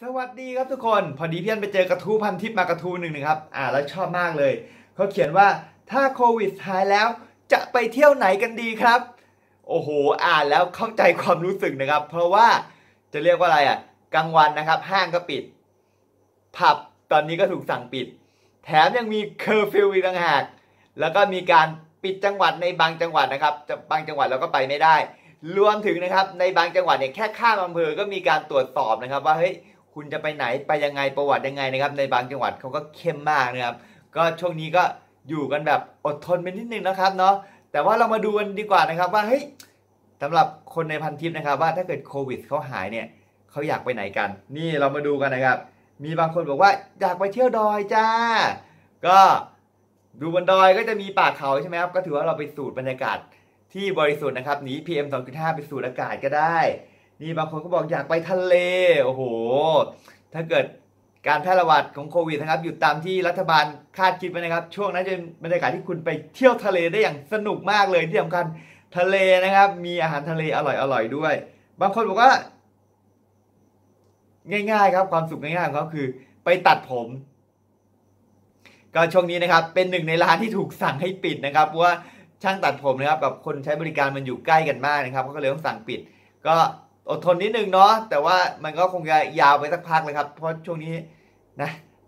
สวัสดีครับทุกคนพอดีเพี่อนไปเจอกระทู้พันทิปมากระทู้หนึ่งนะครับแล้วชอบมากเลยเขาเขียนว่าถ้าโควิดหายแล้วจะไปเที่ยวไหนกันดีครับโอ้โหอ่านแล้วเข้าใจความรู้สึกนะครับเพราะว่าจะเรียกว่าอะไรกลางวันนะครับห้างก็ปิดผับตอนนี้ก็ถูกสั่งปิดแถมยังมีเคอร์ฟิวอีกต่างหากแล้วก็มีการปิดจังหวัดในบางจังหวัดนะครับบางจังหวัดเราก็ไปไม่ได้รวมถึงนะครับในบางจังหวัดเนี่ยแค่ข้ามอำเภอก็มีการตรวจสอบนะครับว่าเฮ้ยคุณจะไปไหนไปยังไงประวัติยังไงนะครับในบางจังหวัดเขาก็เข้มมากนะครับก็ช่วงนี้ก็อยู่กันแบบอดทนไปนิดนึงนะครับเนาะแต่ว่าเรามาดูกันดีกว่านะครับว่าเฮ้ยสำหรับคนในพันทิปนะครับว่าถ้าเกิดโควิดเขาหายเนี่ยเขาอยากไปไหนกันนี่เรามาดูกันนะครับมีบางคนบอกว่าอยากไปเที่ยวดอยจ้าก็ดูบนดอยก็จะมีป่าเขาใช่ไหมครับก็ถือว่าเราไปสูดบรรยากาศที่บริสุทธิ์นะครับหนี PM 2.5 ไปสูดอากาศก็ได้นี่บางคนก็บอกอยากไปทะเลโอ้โหถ้าเกิดการแพร่ระบาดของโควิดนะครับอยู่ตามที่รัฐบาลคาดคิดไว้นะครับช่วงนั้นจะเป็นบรรยากาศที่คุณไปเที่ยวทะเลได้อย่างสนุกมากเลยที่สำคัญทะเลนะครับมีอาหารทะเลอร่อยด้วยบางคนบอกว่าง่ายๆครับความสุขง่ายๆของเขาคือไปตัดผมก็ช่วงนี้นะครับเป็นหนึ่งในร้านที่ถูกสั่งให้ปิดนะครับเพราะว่าช่างตัดผมนะครับกับคนใช้บริการมันอยู่ใกล้กันมากนะครับก็เลยต้องสั่งปิดก็อดทนนิดนึงเนาะแต่ว่ามันก็คงจะยาวไปสักพักเลยครับเพราะช่วงนี้นะ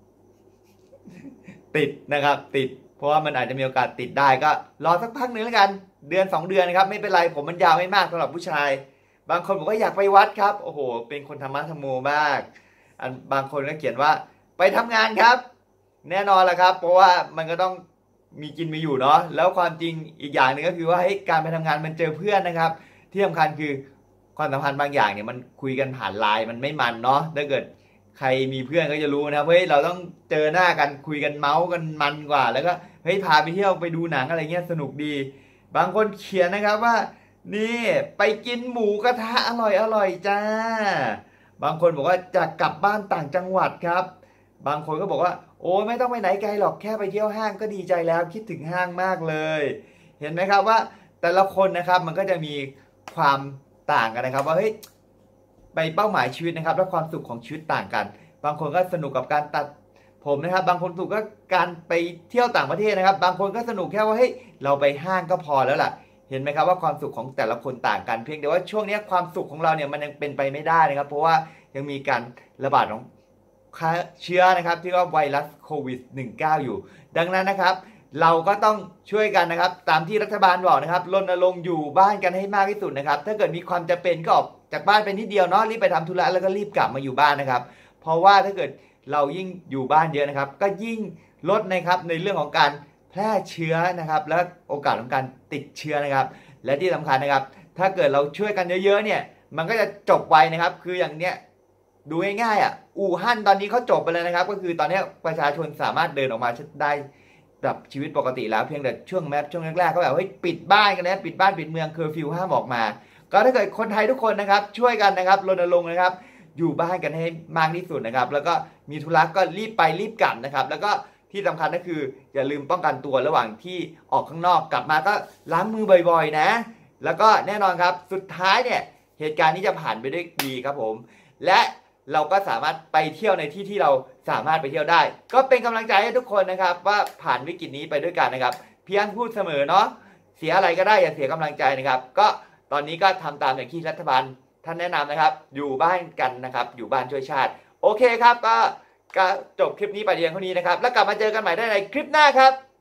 ติดนะครับติดเพราะว่ามันอาจจะมีโอกาสติดได้ก็รอสักพักนึงแล้วกันเดือน2 เดือนนะครับไม่เป็นไรผมมันยาวไม่มากสำหรับผู้ชายบางคนบอกว่าอยากไปวัดครับโอ้โหเป็นคนธรรมะธรรมโมมากบางคนก็เขียนว่าไปทำงานครับแน่นอนแหละครับเพราะว่ามันก็ต้องมีกินมีอยู่เนาะแล้วความจริงอีกอย่างหนึ่งก็คือว่าการไปทำงานมันเจอเพื่อนนะครับที่สำคัญคือความสัมพันธ์บางอย่างเนี่ยมันคุยกันผ่านไลน์มันไม่มันเนาะถ้าเกิดใครมีเพื่อนก็จะรู้นะเฮ้ยเราต้องเจอหน้ากันคุยกันเมาส์กันมันกว่าแล้วก็เฮ้ยพาไปเที่ยวไปดูหนังอะไรเงี้ยสนุกดีบางคนเขียนนะครับว่านี่ไปกินหมูกระทะอร่อยจ้าบางคนบอกว่าจะกลับบ้านต่างจังหวัดครับบางคนก็บอกว่าโอ้ไม่ต้องไปไหนไกลหรอกแค่ไปเที่ยวห้างก็ดีใจแล้วคิดถึงห้างมากเลยเห็นไหมครับว่าแต่ละคนนะครับมันก็จะมีความต่างกันนะครับว่าเฮ้ยไปเป้าหมายชีวิตนะครับและความสุขของชีวิตต่างกันบางคนก็สนุกกับการตัดผมนะครับบางคนสนุกก็การไปเที่ยวต่างประเทศนะครับบางคนก็สนุกแค่ว่าเฮ้ยเราไปห้างก็พอแล้วล่ะเห็นไหมครับว่าความสุขของแต่ละคนต่างกันเพียงแต่ว่าช่วงนี้ความสุขของเราเนี่ยมันยังเป็นไปไม่ได้นะครับเพราะว่ายังมีการระบาดของเชื้อนะครับที่ว่าไวรัสโควิด -19 อยู่ดังนั้นนะครับเราก็ต้องช่วยกันนะครับตามที่รัฐบาลบอกนะครับรณรงค์อยู่บ้านกันให้มากที่สุดนะครับถ้าเกิดมีความจำเป็นก็ออกจากบ้านเป็นนิดเดียวเนาะรีบไปทำธุระแล้วก็รีบกลับมาอยู่บ้านนะครับเพราะว่าถ้าเกิดเรายิ่งอยู่บ้านเยอะนะครับก็ยิ่งลดนะครับในเรื่องของการแพร่เชื้อนะครับและโอกาสของการติดเชื้อนะครับและที่สำคัญนะครับถ้าเกิดเราช่วยกันเยอะๆเนี่ยมันก็จะจบไวนะครับคืออย่างเนี้ยดูง่ายๆอู่ฮั่นตอนนี้เขาจบไปแล้วนะครับก็คือตอนนี้ประชาชนสามารถเดินออกมาได้แบบชีวิตปกติแล้วเพียงแต่ช่วงแรกๆเขาแบบเฮ้ยปิดบ้านกันนะปิดบ้านปิดเมืองเคอร์ฟิวห้ามออกมาก็ถ้าเกิดคนไทยทุกคนนะครับช่วยกันนะครับรณรงค์นะครับอยู่บ้านกันให้มากที่สุดนะครับแล้วก็มีธุระก็รีบไปรีบกลับนะครับแล้วก็ที่สำคัญก็คืออย่าลืมป้องกันตัวระหว่างที่ออกข้างนอกกลับมาก็ล้างมือบ่อยๆนะแล้วก็แน่นอนครับสุดท้ายเนี่ยเหตุการณ์นี้จะผ่านไปด้วยดีครับผมและเราก็สามารถไปเที่ยวในที่ที่เราสามารถไปเที่ยวได้ก็เป็นกำลังใจให้ทุกคนนะครับว่าผ่านวิกฤตนี้ไปด้วยกันนะครับเพียงพูดเสมอเนาะเสียอะไรก็ได้อย่าเสียกำลังใจนะครับก็ตอนนี้ก็ทำตามอย่างที่รัฐบาลท่านแนะนำนะครับอยู่บ้านกันนะครับอยู่บ้านช่วยชาติโอเคครับก็จบคลิปนี้ไปเพียงเท่านี้นะครับแล้วกลับมาเจอกันใหม่ได้ในคลิปหน้าครับ